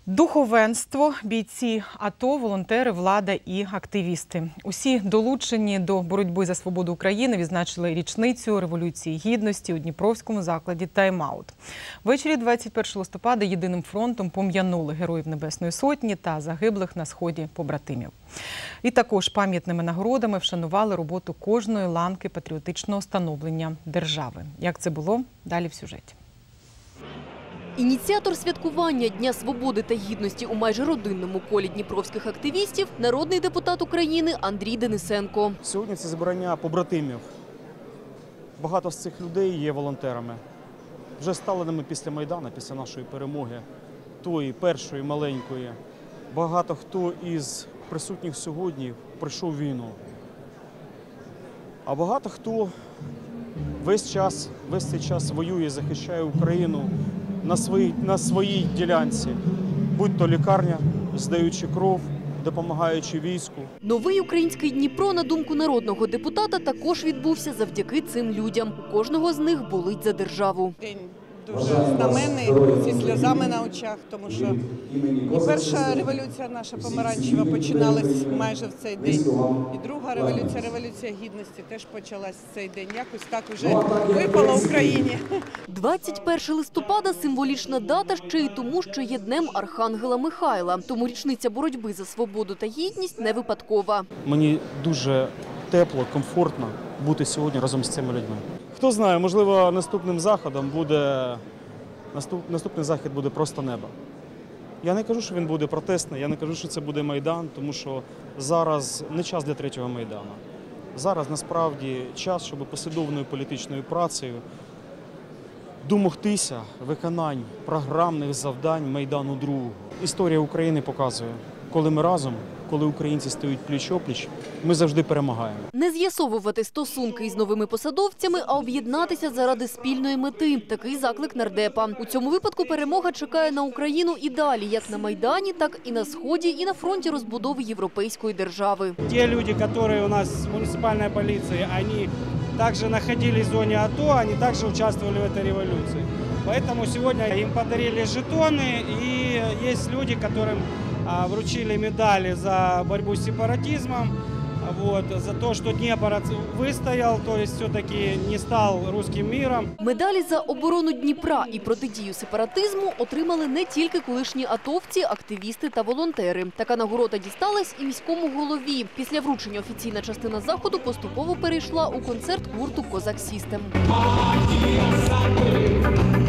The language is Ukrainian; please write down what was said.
Духовенство, бійці АТО, волонтери, влада і активісти. Усі долучені до боротьби за свободу України відзначили річницю Революції Гідності у Дніпровському закладі «Тайм-аут». Ввечері 21 листопада єдиним фронтом пом'янули Героїв Небесної Сотні та загиблих на сході побратимів. І також пам'ятними нагородами вшанували роботу кожної ланки патріотичного становлення держави. Як це було? Далі в сюжеті. Ініціатор святкування Дня свободи та гідності у майже родинному колі дніпровських активістів – народний депутат України Андрій Денисенко. Сьогодні це зібрання побратимів. Багато з цих людей є волонтерами. Вже стали нами після Майдану, після нашої перемоги, тої першої маленької. Багато хто із присутніх сьогодні пройшов війну. А багато хто весь цей час воює, захищає Україну на своїй ділянці, будь то лікарня, здаючи кров, допомагаючи війську. Новий український Дніпро, на думку народного депутата, також відбувся завдяки цим людям. У кожного з них болить за державу. День дуже знаменний, зі сльозами на очах, тому що і перша революція наша помаранчева починалась майже в цей день. І друга революція, Революція Гідності, теж почалась в цей день. Якось так вже випала Україні. 21 листопада – символічна дата ще й тому, що є Днем Архангела Михайла. Тому річниця боротьби за свободу та гідність не випадкова. Мені дуже тепло, комфортно бути сьогодні разом з цими людьми. Хто знає, можливо, наступним захід буде просто небо. Я не кажу, що він буде протестний, я не кажу, що це буде Майдан, тому що зараз не час для третього Майдану. Зараз насправді час, щоб послідовною політичною працею домогтися виконань програмних завдань Майдану другого. Історія України показує, коли ми разом, коли українці стають пліч-опліч, ми завжди перемагаємо. Не з'ясовувати стосунки із новими посадовцями, а об'єднатися заради спільної мети. Такий заклик нардепа. У цьому випадку перемога чекає на Україну і далі, як на Майдані, так і на Сході, і на фронті розбудови європейської держави. Ті люди, які у нас в муніципальній поліції, вони також знаходились в зоні АТО, вони також участвовали в цій революції. Поэтому сегодня им подарили жетоны, и есть люди, которым вручили медали за борьбу с сепаратизмом, за то, что Днепр выстоял, то есть все-таки не стал русским миром. Медалі за оборону Дніпра і протидію сепаратизму отримали не тільки колишні атовці, активісти та волонтери. Така нагорода дісталась і міському голові. Після вручення офіційна частина заходу поступово перейшла у концерт гурту «Козак Сістем».